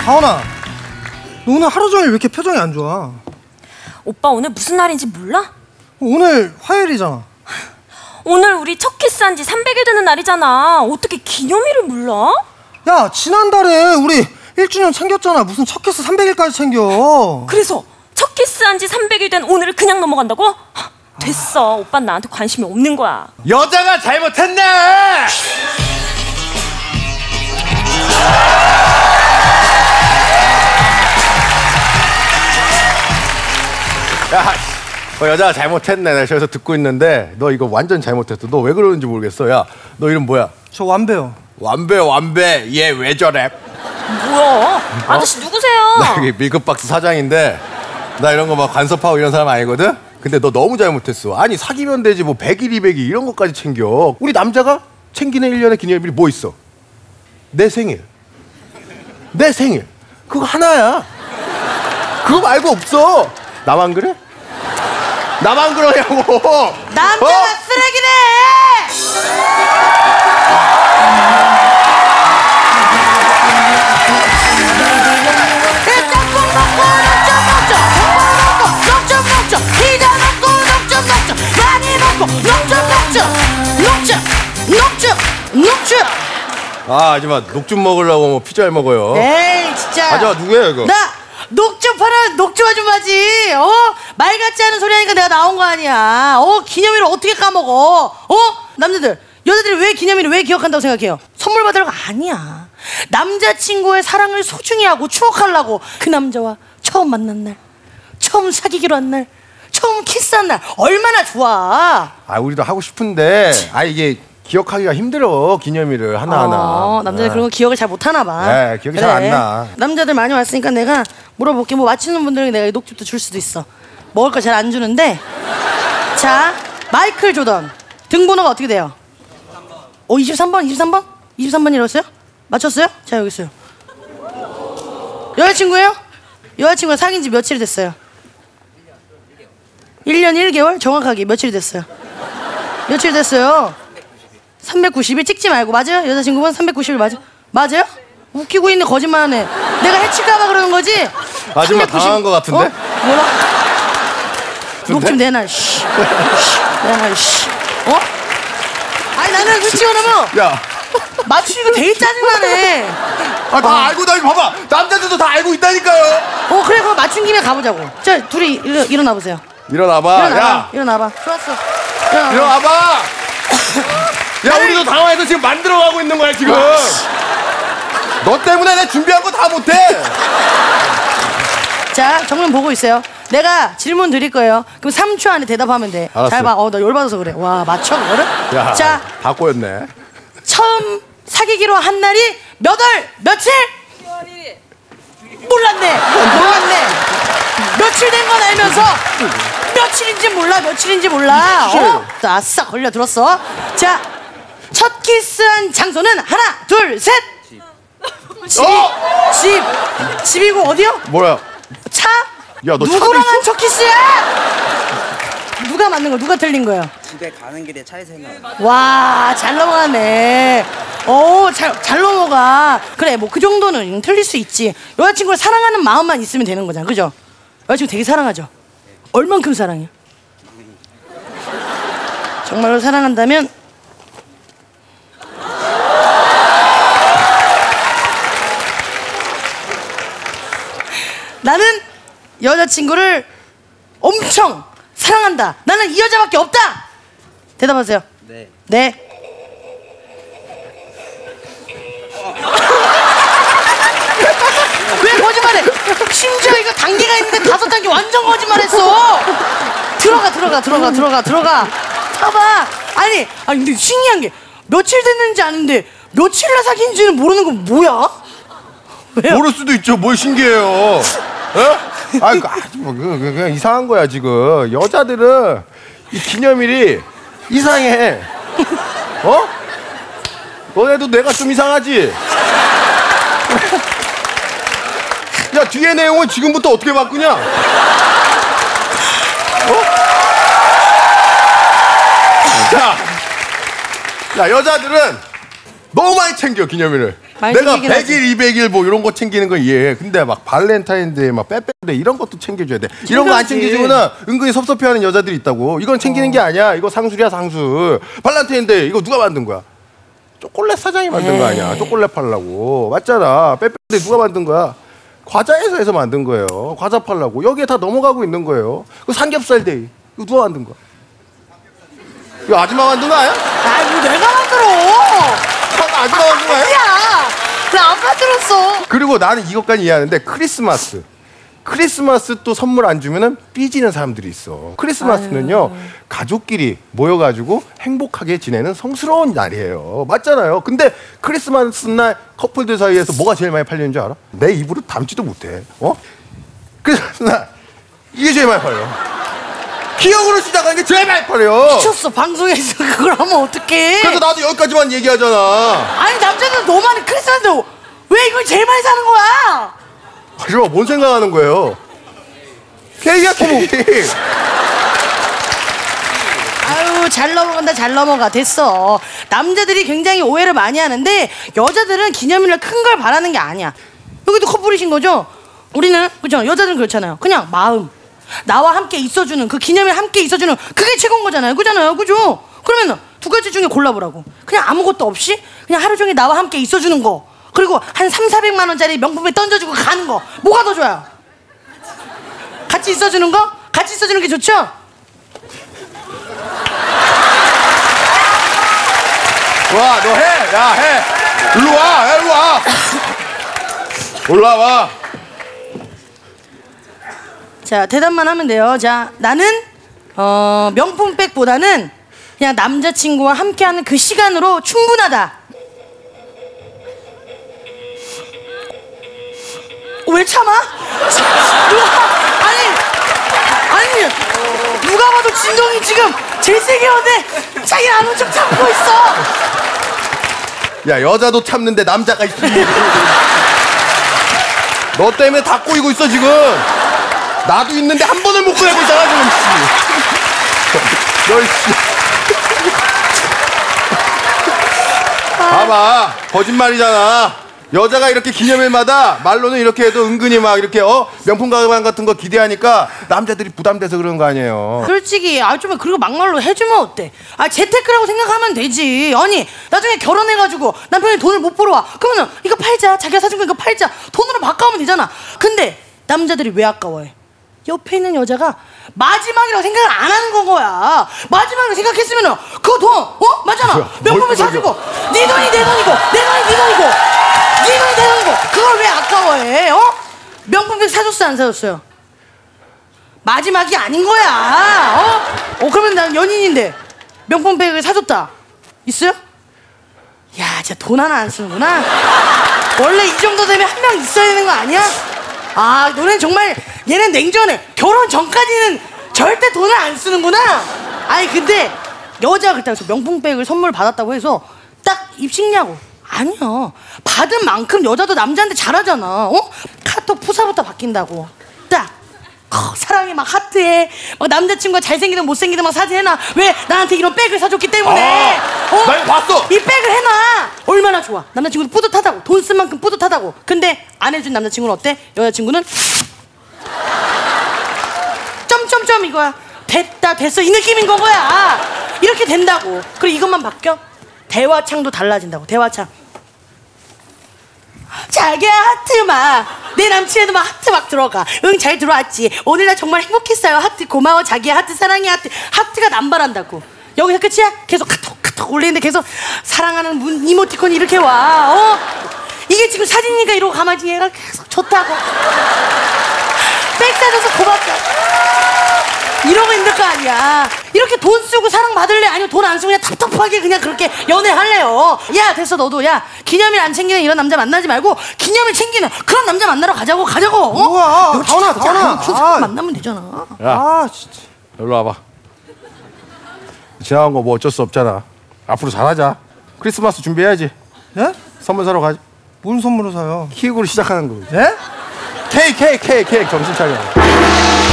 가은아, 너 오늘 하루 종일 왜 이렇게 표정이 안 좋아? 오빠 오늘 무슨 날인지 몰라? 오늘 화요일이잖아. 오늘 우리 첫 키스한 지 300일 되는 날이잖아. 어떻게 기념일을 몰라? 야, 지난달에 우리 1주년 챙겼잖아. 무슨 첫 키스 300일까지 챙겨. 그래서 첫 키스한 지 300일 된 오늘을 그냥 넘어간다고? 됐어. 오빠는 나한테 관심이 없는 거야. 여자가 잘못했네! 야, 여자가 잘못했네. 내가 저기서 듣고 있는데 너 이거 완전 잘못했어. 너 왜 그러는지 모르겠어. 야, 너 이름 뭐야? 저 완배요. 완배. 얘 왜 저래? 뭐야? 아저씨 누구세요? 나 여기 밀크박스 사장인데 나 이런 거 막 간섭하고 이런 사람 아니거든? 근데 너 너무 잘못했어. 아니 사귀면 되지 뭐 100일, 200일 이런 것까지 챙겨. 우리 남자가 챙기는 1년의 기념일이 뭐 있어? 내 생일. 내 생일. 그거 하나야. 그거 말고 없어. 나만 그래? 나만 그러냐고. 남자가 쓰레기네. 짬뽕 먹고 녹점 먹죠. 피자 먹고 녹점 먹죠. 많이 먹고 녹점. 아, 하지마. 녹 좀 먹으려고 뭐 피자를 먹어요. 에이 진짜. 하지마. 누구야 이거? 나 녹점 파는 녹점 아줌마지. 말 같지 않은 소리 하니까 내가 나온 거 아니야. 기념일을 어떻게 까먹어? 남자들, 여자들이 왜 기념일을 왜 기억한다고 생각해요? 선물 받으려고 아니야. 남자친구의 사랑을 소중히 하고 추억하려고. 그 남자와 처음 만난 날, 처음 사귀기로 한 날, 처음 키스한 날 얼마나 좋아. 아, 우리도 하고 싶은데 이게 기억하기가 힘들어. 기념일을 하나하나. 남자들 그런 거 기억을 잘 못하나 봐. 네, 기억이 잘 안 나. 남자들 많이 왔으니까 내가 물어볼게. 뭐 맞추는 분들에게 내가 녹즙도 줄 수도 있어. 먹을 거 잘 안 주는데. 자, 마이클 조던 등번호가 어떻게 돼요? 23번? 23번이라고요? 맞췄어요? 자, 여기 있어요. 여자친구예요? 여자친구가 사귄 지 며칠 됐어요? 1년 1개월? 정확하게 며칠 됐어요? 며칠 됐어요? 390일 찍지 말고. 맞아요? 여자친구분 390일 맞아요? 웃기고 있네. 거짓말하네. 내가 해칠까봐 그러는 거지? 아줌마 당한 거 같은데? 뭐라? 녹 좀 내놔. 내놔. 아니 나는 솔직히 말하면 야, 맞추기가 되게 짜증나네. 다 알고 나 이거 봐봐. 남자들도 다 알고 있다니까요. 그래 그럼 맞춘 김에 가보자고. 자, 둘이 일어나 보세요. 일어나봐. 야, 일어나봐. 좋았어. 일어나봐. 야, 우리도 당황해서 지금 만들어가고 있는 거야 지금. 너 때문에 내가 준비한 거 다 못해. 자, 정면 보고 있어요. 내가 질문 드릴 거예요. 그럼 3초 안에 대답하면 돼. 알았어. 잘 봐. 나 열받아서 그래. 와, 맞춰 그거를? 야, 자, 다 꼬였네. 처음 사귀기로 한 날이 몇 월? 며칠? 10월 1일. 몰랐네. 며칠 된 건 알면서 며칠인지 몰라. 아싸, 걸려들었어. 자, 첫 키스한 장소는 하나, 둘, 셋. 집이고 어디요? 뭐야? 차? 야, 너 누구랑 한 첫 키스야? 누가 맞는 거야? 누가 틀린 거야? 집에 가는 길에 차에서 했나? 와, 잘 넘어가네. 잘 넘어가. 그래, 뭐 그 정도는 틀릴 수 있지. 여자친구를 사랑하는 마음만 있으면 되는 거잖아, 그죠? 여자친구 되게 사랑하죠? 얼만큼 사랑해요? 정말로 사랑한다면 나는 여자친구를 엄청 사랑한다. 나는 이 여자밖에 없다. 대답하세요. 네. 왜 거짓말해? 심지어 이거 단계가 있는데 5단계 완전 거짓말했어. 들어가. 봐봐. 아니 근데 신기한 게 며칠 됐는지 아는데 며칠이나 사귄지는 모르는 건 뭐야? 왜요? 모를 수도 있죠. 뭘 신기해요. 그냥 이상한 거야 지금. 여자들은 이 기념일이 이상해. 너네도 내가 좀 이상하지? 야, 뒤에 내용은 지금부터 어떻게 바꾸냐? 야, 여자들은 너무 많이 챙겨 기념일을. 많이 내가 챙기긴 100일, 200일 뭐 이런 거 챙기는 거 이해해. 근데 막 발렌타인데이, 막 빼빼데이 이런 것도 챙겨줘야 돼. 이런 거 안 챙겨주면은 은근히 섭섭해하는 여자들이 있다고. 이건 챙기는 게 아니야. 이거 상술이야, 상술. 발렌타인데이 이거 누가 만든 거야? 초콜릿 사장이 만든 거 아니야. 초콜릿 팔라고. 맞잖아. 빼빼데이 누가 만든 거야? 과자회사에서 만든 거예요. 과자 팔라고. 여기에 다 넘어가고 있는 거예요. 그 삼겹살 데이 이거 누가 만든 거야? 이거 아줌마 만든 거 아니야? 아, 이거 내가 만들어. 아줌마 만든 거 아니야? 야, 나 안 만들었어. 그리고 나는 이것까지 이해하는데 크리스마스 또 선물 안 주면은 삐지는 사람들이 있어. 크리스마스는요 가족끼리 모여가지고 행복하게 지내는 성스러운 날이에요. 맞잖아요. 근데 크리스마스 날 커플들 사이에서 뭐가 제일 많이 팔리는 줄 알아? 내 입으로 담지도 못해. 크리스마스 날 이게 제일 많이 팔려. 기억으로 시작하는 게 제일 많이 팔려. 미쳤어. 방송에서 그걸 하면 어떡해. 그래서 나도 여기까지만 얘기하잖아. 아니, 남자들 너무 많이 크리스마스인데 왜 이걸 제일 많이 사는 거야? 하지마, 뭔 생각하는 거예요? 케이크야, 케이크. 아유, 잘 넘어간다. 잘 넘어가. 됐어. 남자들이 굉장히 오해를 많이 하는데 여자들은 기념일날 큰 걸 바라는 게 아니야. 여기도 커플이신 거죠? 우리는 그죠? 여자들은 그렇잖아요. 그냥 마음, 나와 함께 있어주는, 그 기념일 함께 있어주는 그게 최고인 거잖아요. 그잖아요. 그죠? 그러면 두 가지 중에 골라보라고. 그냥 아무것도 없이 그냥 하루 종일 나와 함께 있어주는 거, 그리고 한 300~400만 원짜리 명품에 던져주고 가는 거, 뭐가 더 좋아요? 같이 있어주는 거? 같이 있어주는 게 좋죠? 와, 너 해! 야, 해! 일로 와! 일로 와! 올라와! 자, 대답만 하면 돼요. 자, 나는 명품백보다는 그냥 남자친구와 함께하는 그 시간으로 충분하다. 왜 참아? 아니 누가 봐도 진동이 지금 제일 세게 오는데 자기 아는 척 참고 있어. 야, 여자도 참는데 남자가 있으니. 너 때문에 다 꼬이고 있어, 지금. 나도 있는데 한 번을 못 꺼내고 있잖아, 지금. 너, 씨. 봐봐, 거짓말이잖아. 여자가 이렇게 기념일마다 말로는 이렇게 해도 은근히 막 이렇게 명품 가방 같은 거 기대하니까 남자들이 부담돼서 그런 거 아니에요. 솔직히 좀 그리고 막말로 해주면 어때? 재테크라고 생각하면 되지. 아니, 나중에 결혼해가지고 남편이 돈을 못 벌어와. 그러면 이거 팔자, 자기가 사준 거 이거 팔자, 돈으로 바꿔오면 되잖아. 근데 남자들이 왜 아까워해? 옆에 있는 여자가 마지막이라고 생각을 안 하는 건 거야. 마지막이라고 생각했으면 그 돈, 맞잖아. 명품을 사주고 네 돈이 내 돈이고 내 돈이 네 돈이고 네 돈이 내 돈이고 그걸 왜 아까워해? 명품백 사줬어요, 안 사줬어요? 마지막이 아닌 거야. 그러면 난 연인인데 명품백을 사줬다. 있어요? 야, 진짜 돈 하나 안 쓰는구나. 원래 이 정도 되면 한 명 있어야 되는 거 아니야? 너는 정말, 얘는 냉정해. 결혼 전까지는 절대 돈을 안 쓰는구나. 아니, 근데 여자가 그렇다고 명품백을 선물 받았다고 해서 딱 입식냐고. 아니야. 받은 만큼 여자도 남자한테 잘하잖아. 카톡 푸사부터 바뀐다고. 딱 사랑해, 막 하트해, 막 남자친구가 잘생기든 못생기든 막 사진해놔. 왜? 나한테 이런 백을 사줬기 때문에. 나 이거 봤어. 이 백을 해놔. 얼마나 좋아. 남자친구도 뿌듯하다고. 돈 쓴 만큼 뿌듯하다고. 근데 안 해준 남자친구는 어때? 여자친구는 점점점 이거야. 됐다, 됐어, 이 느낌인 거야. 이렇게 된다고. 그리고 이것만 바뀌어? 대화창도 달라진다고. 대화창. 자기야, 하트 막. 내 남친에도 막 하트 막 들어가. 응, 잘 들어왔지. 오늘 나 정말 행복했어요. 하트 고마워. 자기야, 하트 사랑해. 하트가 남발한다고. 여기서 끝이야? 계속 카톡 올리는데 계속 사랑하는 이모티콘이 이렇게 와. 이게 지금 사진이니까 이러고 가만히 얘가 계속 좋다고. 백 사줘서 고맙다. 이러고 있는 거 아니야. 이렇게 돈 쓰고 사랑 받을래? 아니면 돈 안 쓰고 그냥 텁텁하게 그냥 그렇게 연애할래요? 야, 됐어. 너도 야, 기념일 안 챙기는 이런 남자 만나지 말고 기념일 챙기는 그런 남자 만나러 가자고. 뭐야? 다원아. 만나면 되잖아. 야, 진짜. 일로 와봐. 지나간 거 뭐 어쩔 수 없잖아. 앞으로 잘하자. 크리스마스 준비해야지. 네? 선물 사러 가자. 뭔 선물을 사요? 키우고 시작하는 거. 네? 케이크 정신 차려.